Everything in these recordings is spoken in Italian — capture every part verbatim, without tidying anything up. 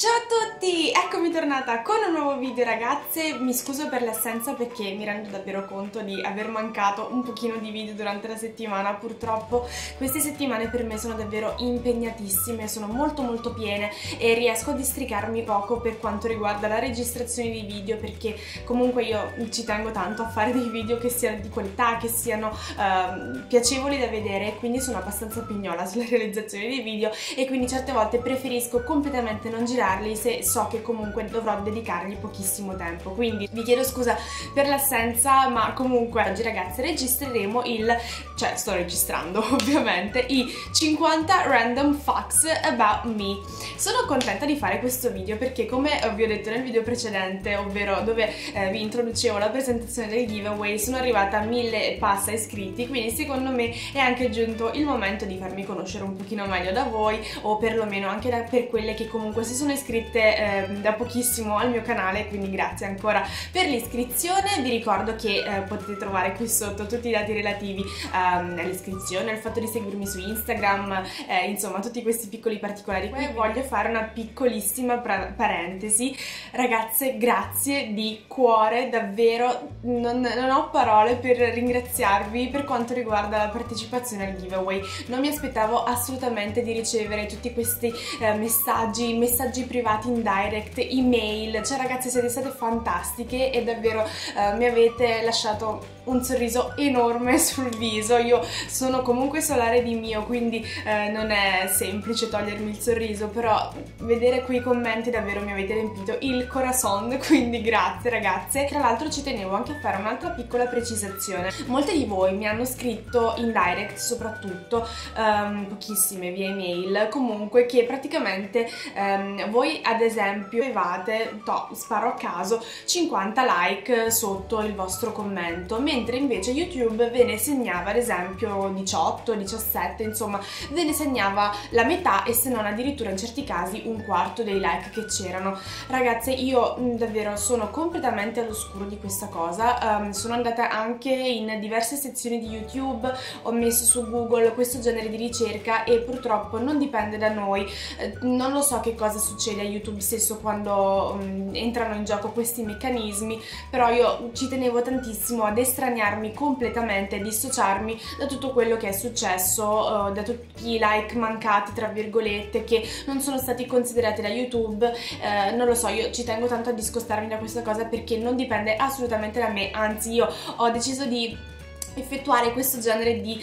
Ciao a tutti! Eccomi tornata con un nuovo video ragazze, mi scuso per l'assenza perché mi rendo davvero conto di aver mancato un pochino di video durante la settimana. Purtroppo queste settimane per me sono davvero impegnatissime, sono molto molto piene e riesco a districarmi poco per quanto riguarda la registrazione dei video, perché comunque io ci tengo tanto a fare dei video che siano di qualità, che siano uh, piacevoli da vedere, quindi sono abbastanza pignola sulla realizzazione dei video e quindi certe volte preferisco completamente non girare se so che comunque dovrò dedicargli pochissimo tempo. Quindi vi chiedo scusa per l'assenza, ma comunque oggi ragazze registreremo il, cioè sto registrando ovviamente, i cinquanta random facts about me. Sono contenta di fare questo video perché, come vi ho detto nel video precedente, ovvero dove eh, vi introducevo la presentazione del giveaway, sono arrivata a mille e passa iscritti, quindi secondo me è anche giunto il momento di farmi conoscere un pochino meglio da voi, o perlomeno anche da, per quelle che comunque si sono iscritte eh, da pochissimo al mio canale, quindi grazie ancora per l'iscrizione. Vi ricordo che eh, potete trovare qui sotto tutti i dati relativi um, all'iscrizione, al fatto di seguirmi su Instagram, eh, insomma tutti questi piccoli particolari. Poi voglio fare una piccolissima parentesi, ragazze, grazie di cuore, davvero non, non ho parole per ringraziarvi per quanto riguarda la partecipazione al giveaway. Non mi aspettavo assolutamente di ricevere tutti questi eh, messaggi, messaggi privati in direct, email, cioè ragazze siete state fantastiche e davvero eh, mi avete lasciato un sorriso enorme sul viso. Io sono comunque solare di mio, quindi eh, non è semplice togliermi il sorriso, però vedere quei commenti davvero mi avete riempito il corazon, quindi grazie ragazze. Tra l'altro ci tenevo anche a fare un'altra piccola precisazione. Molte di voi mi hanno scritto in direct, soprattutto um, pochissime via email, comunque, che praticamente um, voi ad esempio avevate, to, sparo a caso, cinquanta like sotto il vostro commento, mentre invece YouTube ve ne segnava ad esempio diciotto, diciassette, insomma ve ne segnava la metà e se non addirittura in certi casi un quarto dei like che c'erano. Ragazze, io mh, davvero sono completamente all'oscuro di questa cosa. Um, sono andata anche in diverse sezioni di YouTube, ho messo su Google questo genere di ricerca e purtroppo non dipende da noi. Eh, non lo so che cosa succede a YouTube stesso quando um, entrano in gioco questi meccanismi, però io ci tenevo tantissimo ad estraniarmi completamente, dissociarmi da tutto quello che è successo, uh, da tutti i like mancati tra virgolette che non sono stati considerati da YouTube. Uh, non lo so, io ci tengo tanto a discostarmi da questa cosa perché non dipende assolutamente da me, anzi io ho deciso di effettuare questo genere di,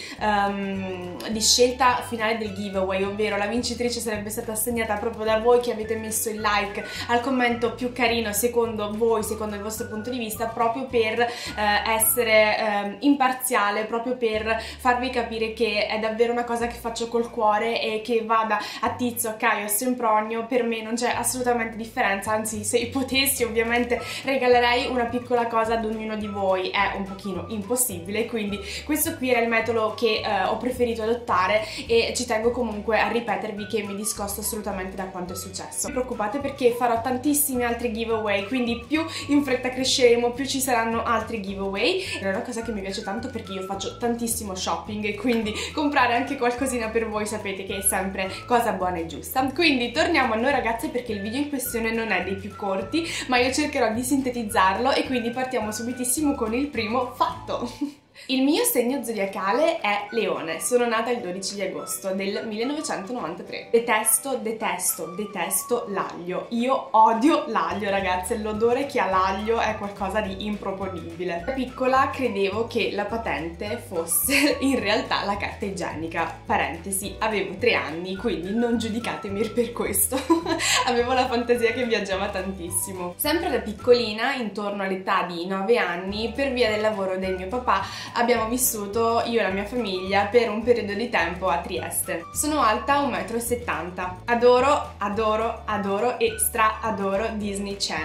um, di scelta finale del giveaway, ovvero la vincitrice sarebbe stata assegnata proprio da voi che avete messo il like al commento più carino secondo voi, secondo il vostro punto di vista, proprio per uh, essere um, imparziale, proprio per farvi capire che è davvero una cosa che faccio col cuore e che vada a Tizio, a Caio, a Sempronio, per me non c'è assolutamente differenza, anzi se potessi ovviamente regalerei una piccola cosa ad ognuno di voi, è un pochino impossibile, quindi Quindi questo qui era il metodo che eh, ho preferito adottare e ci tengo comunque a ripetervi che mi discosto assolutamente da quanto è successo. Non vi preoccupate perché farò tantissimi altri giveaway, quindi più in fretta cresceremo, più ci saranno altri giveaway. È una cosa che mi piace tanto perché io faccio tantissimo shopping e quindi comprare anche qualcosina per voi sapete che è sempre cosa buona e giusta. Quindi torniamo a noi ragazze, perché il video in questione non è dei più corti, ma io cercherò di sintetizzarlo e quindi partiamo subitissimo con il primo fatto. Il mio segno zodiacale è Leone, sono nata il dodici di agosto del millenovecentonovantatré. Detesto, detesto, detesto l'aglio. Io odio l'aglio ragazze, l'odore che ha l'aglio è qualcosa di improponibile. Da piccola credevo che la patente fosse in realtà la carta igienica. Parentesi, avevo tre anni, quindi non giudicatemi per questo. Avevo la fantasia che viaggiava tantissimo. Sempre da piccolina, intorno all'età di nove anni, per via del lavoro del mio papà, abbiamo vissuto io e la mia famiglia per un periodo di tempo a Trieste. Sono alta un metro e settanta. Adoro, adoro, adoro e stra adoro Disney Channel.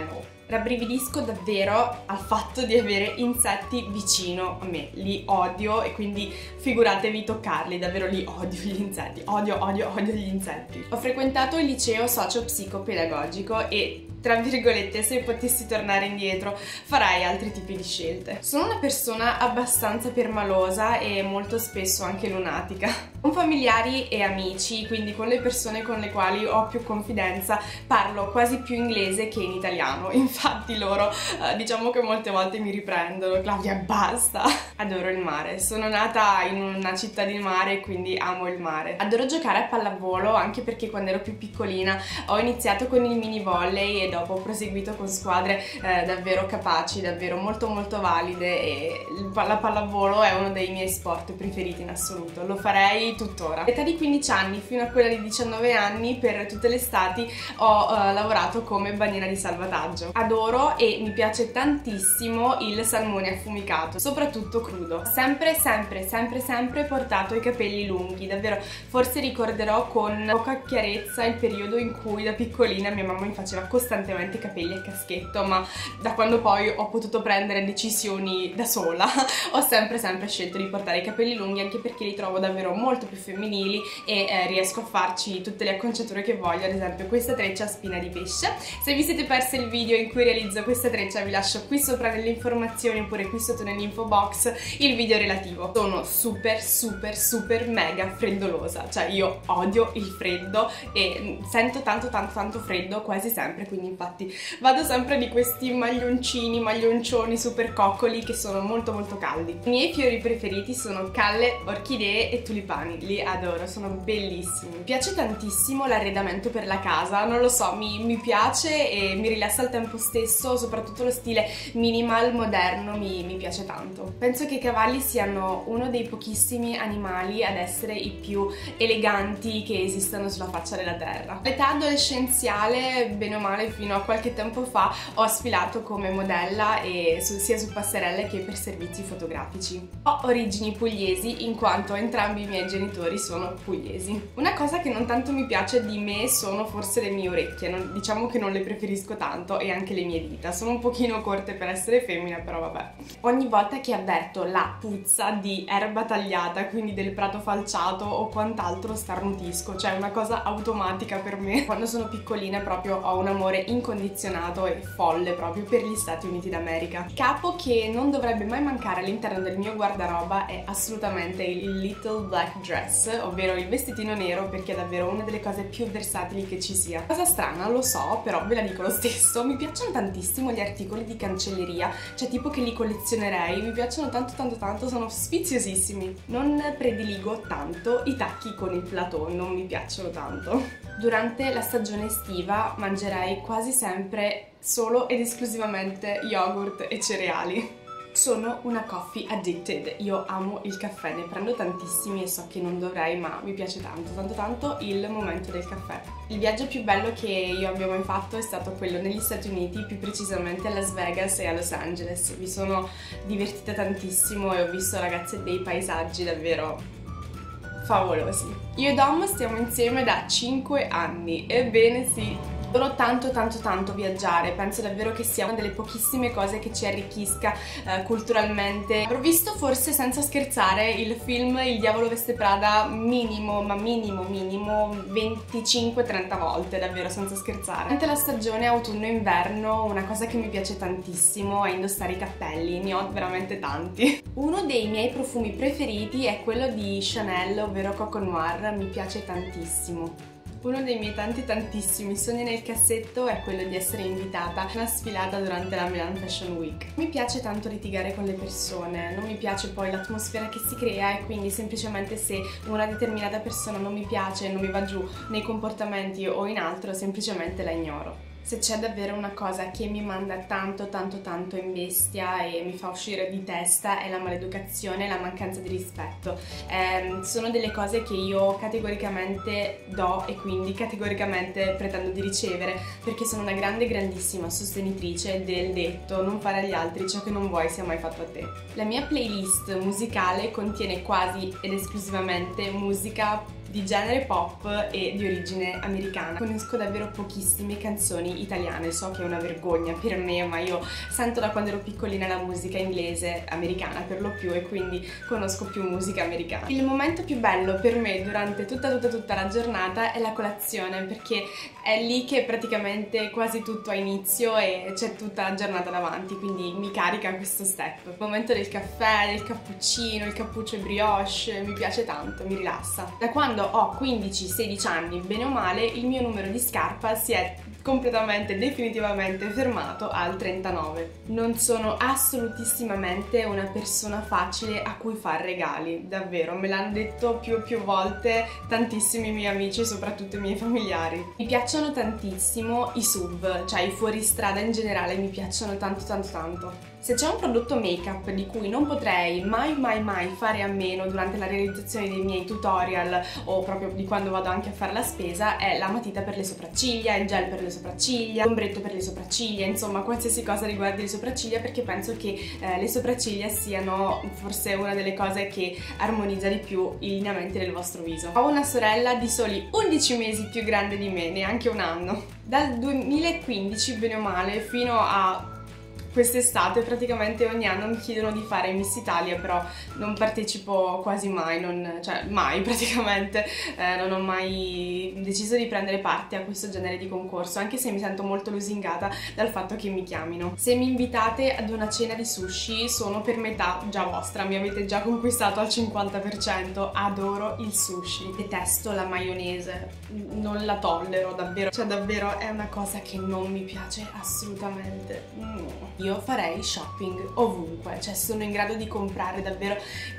Rabbrividisco davvero al fatto di avere insetti vicino a me, li odio e quindi figuratevi toccarli, davvero li odio gli insetti, odio, odio, odio gli insetti. Ho frequentato il liceo socio-psicopedagogico e tra virgolette, se potessi tornare indietro farei altri tipi di scelte. Sono una persona abbastanza permalosa e molto spesso anche lunatica. Con familiari e amici, quindi con le persone con le quali ho più confidenza, parlo quasi più inglese che in italiano. Infatti loro eh, diciamo che molte volte mi riprendono: Claudia, basta! Adoro il mare, sono nata in una città di mare, quindi amo il mare. Adoro giocare a pallavolo, anche perché quando ero più piccolina ho iniziato con il mini volley e dopo ho proseguito con squadre eh, davvero capaci, davvero molto molto valide, e la pallavolo è uno dei miei sport preferiti in assoluto, lo farei tuttora. All'età di quindici anni fino a quella di diciannove anni, per tutte le estati ho uh, lavorato come bagnina di salvataggio. Adoro e mi piace tantissimo il salmone affumicato, soprattutto crudo. Sempre sempre sempre sempre portato i capelli lunghi, davvero forse ricorderò con poca chiarezza il periodo in cui da piccolina mia mamma mi faceva costantemente i capelli a caschetto, ma da quando poi ho potuto prendere decisioni da sola ho sempre sempre scelto di portare i capelli lunghi, anche perché li trovo davvero molto più femminili e eh, riesco a farci tutte le acconciature che voglio, ad esempio questa treccia a spina di pesce. Se vi siete persi il video in cui realizzo questa treccia vi lascio qui sopra nelle informazioni oppure qui sotto nell'info box il video relativo. Sono super super super mega freddolosa, cioè io odio il freddo e sento tanto tanto tanto freddo quasi sempre, quindi infatti vado sempre di questi maglioncini, maglioncioni super coccoli che sono molto molto caldi. I miei fiori preferiti sono calle, orchidee e tulipani, li adoro, sono bellissimi. Mi piace tantissimo l'arredamento per la casa, non lo so, mi, mi piace e mi rilassa al tempo stesso, soprattutto lo stile minimal moderno mi, mi piace tanto. Penso che i cavalli siano uno dei pochissimi animali ad essere i più eleganti che esistano sulla faccia della terra. L'età adolescenziale, bene o male, fino a qualche tempo fa ho sfilato come modella e su, sia su passerelle che per servizi fotografici. Ho origini pugliesi in quanto entrambi i miei genitori sono pugliesi. Una cosa che non tanto mi piace di me sono forse le mie orecchie, non, diciamo che non le preferisco tanto, e anche le mie dita, sono un pochino corte per essere femmina, però vabbè. Ogni volta che avverto la puzza di erba tagliata, quindi del prato falciato o quant'altro, starnutisco, cioè è una cosa automatica per me. Quando sono piccolina proprio ho un amore incondizionato e folle proprio per gli Stati Uniti d'America. Il capo che non dovrebbe mai mancare all'interno del mio guardaroba è assolutamente il Little Black Dress, ovvero il vestitino nero, perché è davvero una delle cose più versatili che ci sia. Cosa strana, lo so, però ve la dico lo stesso, mi piacciono tantissimo gli articoli di cancelleria, cioè tipo che li collezionerei, mi piacciono tanto tanto tanto, sono sfiziosissimi. Non prediligo tanto i tacchi con il plateau, non mi piacciono tanto. Durante la stagione estiva mangerei quasi sempre solo ed esclusivamente yogurt e cereali. Sono una coffee addicted, io amo il caffè, ne prendo tantissimi e so che non dovrei, ma mi piace tanto, tanto tanto il momento del caffè. Il viaggio più bello che io abbia mai fatto è stato quello negli Stati Uniti, più precisamente a Las Vegas e a Los Angeles. Mi sono divertita tantissimo e ho visto, ragazze, dei paesaggi davvero favolosi. Io e Dom stiamo insieme da cinque anni, ebbene sì. Adoro tanto tanto tanto viaggiare, penso davvero che sia una delle pochissime cose che ci arricchisca eh, culturalmente. Avrò visto forse, senza scherzare, il film Il Diavolo Veste Prada minimo, ma minimo minimo venticinque trenta volte, davvero senza scherzare. Durante la stagione autunno-inverno una cosa che mi piace tantissimo è indossare i cappelli, ne ho veramente tanti. Uno dei miei profumi preferiti è quello di Chanel, ovvero Coco Noir, mi piace tantissimo. Uno dei miei tanti tantissimi sogni nel cassetto è quello di essere invitata a una sfilata durante la Milan Fashion Week. Mi piace tanto litigare con le persone, non mi piace poi l'atmosfera che si crea, e quindi semplicemente se una determinata persona non mi piace, non mi va giù nei comportamenti o in altro, semplicemente la ignoro. Se c'è davvero una cosa che mi manda tanto tanto tanto in bestia e mi fa uscire di testa è la maleducazione e la mancanza di rispetto. Eh, sono delle cose che io categoricamente do e quindi categoricamente pretendo di ricevere, perché sono una grande grandissima sostenitrice del detto non fare agli altri ciò che non vuoi sia mai fatto a te. La mia playlist musicale contiene quasi ed esclusivamente musica di genere pop e di origine americana. Conosco davvero pochissime canzoni italiane, so che è una vergogna per me, ma io sento da quando ero piccolina la musica inglese, americana per lo più, e quindi conosco più musica americana. Il momento più bello per me durante tutta tutta tutta la giornata è la colazione, perché è lì che praticamente quasi tutto ha inizio e c'è tutta la giornata davanti, quindi mi carica questo step. Il momento del caffè, del cappuccino, il cappuccio e brioche, mi piace tanto, mi rilassa. Da quando ho quindici sedici anni, bene o male, il mio numero di scarpa si è completamente, definitivamente fermato al trentanove. Non sono assolutissimamente una persona facile a cui fare regali, davvero, me l'hanno detto più e più volte tantissimi miei amici, soprattutto i miei familiari. Mi piacciono tantissimo i S U V, cioè i fuoristrada in generale, mi piacciono tanto tanto tanto. Se c'è un prodotto make-up di cui non potrei mai mai mai fare a meno durante la realizzazione dei miei tutorial o proprio di quando vado anche a fare la spesa, è la matita per le sopracciglia, il gel per le sopracciglia, l'ombretto per le sopracciglia, insomma qualsiasi cosa riguardi le sopracciglia, perché penso che eh, le sopracciglia siano forse una delle cose che armonizza di più i lineamenti del vostro viso. Ho una sorella di soli undici mesi più grande di me, neanche un anno. Dal duemilaquindici, bene o male, fino a quest'estate praticamente ogni anno mi chiedono di fare Miss Italia, però non partecipo quasi mai, non, cioè mai praticamente, eh, non ho mai deciso di prendere parte a questo genere di concorso, anche se mi sento molto lusingata dal fatto che mi chiamino. Se mi invitate ad una cena di sushi sono per metà già vostra, mi avete già conquistato al cinquanta per cento, adoro il sushi. Detesto la maionese, non la tollero davvero, cioè davvero è una cosa che non mi piace assolutamente. No. Io farei shopping ovunque, cioè sono in grado di comprare davvero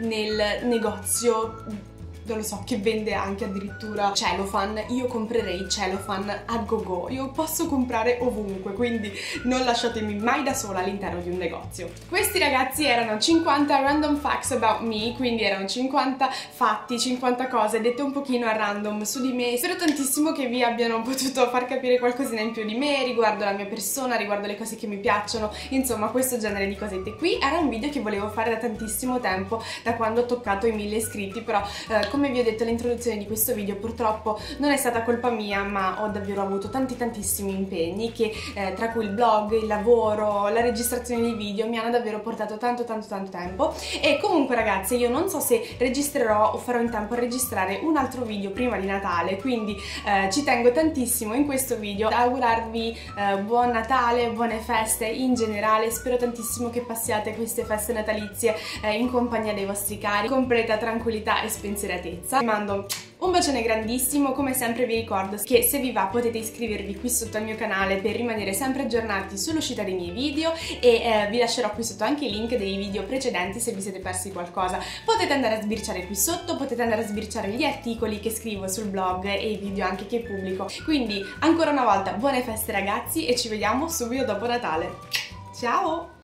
nel negozio, non lo so, che vende anche addirittura cellophane, io comprerei cellophane a go-go, io posso comprare ovunque, quindi non lasciatemi mai da sola all'interno di un negozio. Questi ragazzi erano cinquanta random facts about me, quindi erano cinquanta fatti, cinquanta cose dette un pochino a random su di me. Spero tantissimo che vi abbiano potuto far capire qualcosina in più di me, riguardo la mia persona, riguardo le cose che mi piacciono, insomma questo genere di cosette qui. Era un video che volevo fare da tantissimo tempo, da quando ho toccato i mille iscritti, però eh, come vi ho detto all'introduzione di questo video, purtroppo non è stata colpa mia, ma ho davvero avuto tanti tantissimi impegni che eh, tra cui il blog, il lavoro, la registrazione di video mi hanno davvero portato tanto tanto tanto tempo. E comunque ragazze, io non so se registrerò o farò in tempo a registrare un altro video prima di Natale, quindi eh, ci tengo tantissimo in questo video ad augurarvi eh, buon Natale, buone feste in generale. Spero tantissimo che passiate queste feste natalizie eh, in compagnia dei vostri cari, completa tranquillità e spensieratezza. Vi mando un bacione grandissimo, come sempre vi ricordo che se vi va potete iscrivervi qui sotto al mio canale per rimanere sempre aggiornati sull'uscita dei miei video, e eh, vi lascerò qui sotto anche i link dei video precedenti se vi siete persi qualcosa. Potete andare a sbirciare qui sotto, potete andare a sbirciare gli articoli che scrivo sul blog e i video anche che pubblico. Quindi ancora una volta buone feste ragazzi e ci vediamo subito dopo Natale. Ciao!